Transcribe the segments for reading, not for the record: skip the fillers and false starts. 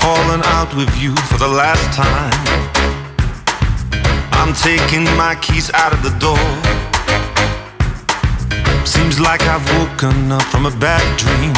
falling out with you for the last time. I'm taking my keys out of the door. Seems like I've woken up from a bad dream,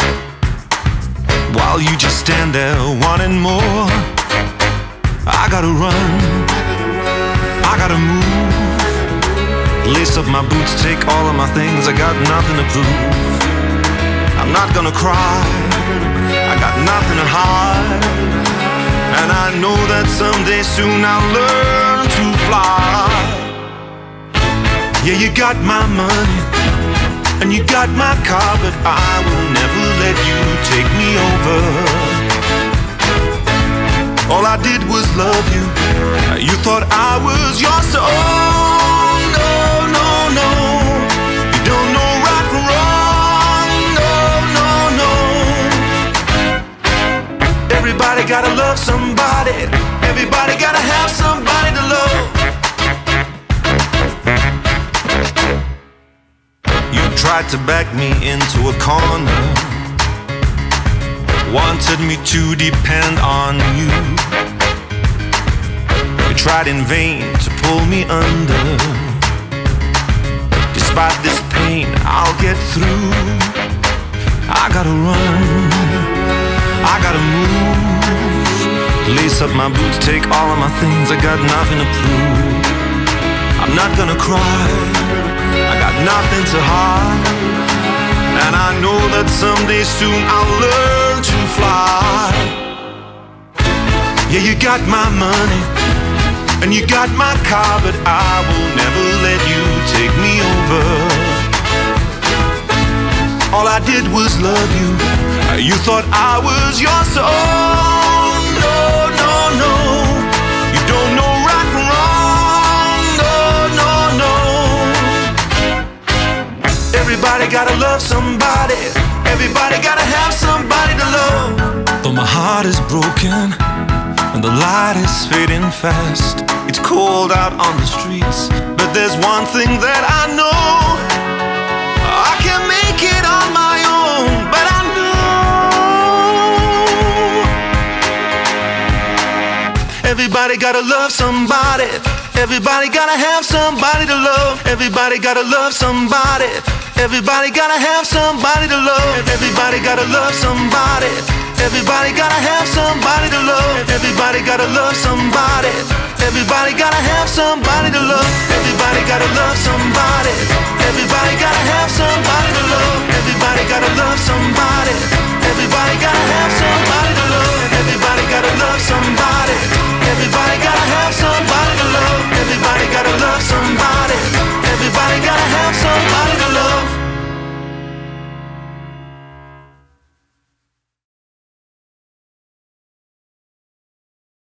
while you just stand there wanting more. I gotta run, I gotta move. Lace up my boots, take all of my things, I got nothing to prove. I'm not gonna cry, I got nothing to hide. And I know that someday soon I'll learn to fly. Yeah, you got my money, and you got my car, but I will never let you take me over. All I did was love you. You thought I was your soul. No, no, no. You don't know right from wrong. No, no, no. Everybody gotta love somebody. Everybody gotta have somebody to love. You tried to back me into a corner, wanted me to depend on you. You tried in vain to pull me under. Despite this pain, I'll get through. I gotta run, I gotta move. Lace up my boots, take all of my things, I got nothing to prove. I'm not gonna cry, I got nothing to hide. And I know that someday soon I'll learn to fly. Yeah, you got my money, and you got my car, but I will never let you take me over. All I did was love you. You thought I was your soul. No, no, no. You don't know right from wrong. No, no, no. Everybody gotta love somebody. Everybody gotta have somebody to love. Though my heart is broken and the light is fading fast, it's cold out on the streets, but there's one thing that I know: I can make it on my own. But I know everybody gotta love somebody. Everybody gotta have somebody to love. Everybody gotta love somebody. Everybody gotta have somebody to love. Everybody gotta love somebody. Everybody gotta have somebody to love. Everybody gotta love somebody. Everybody gotta have somebody to love. Everybody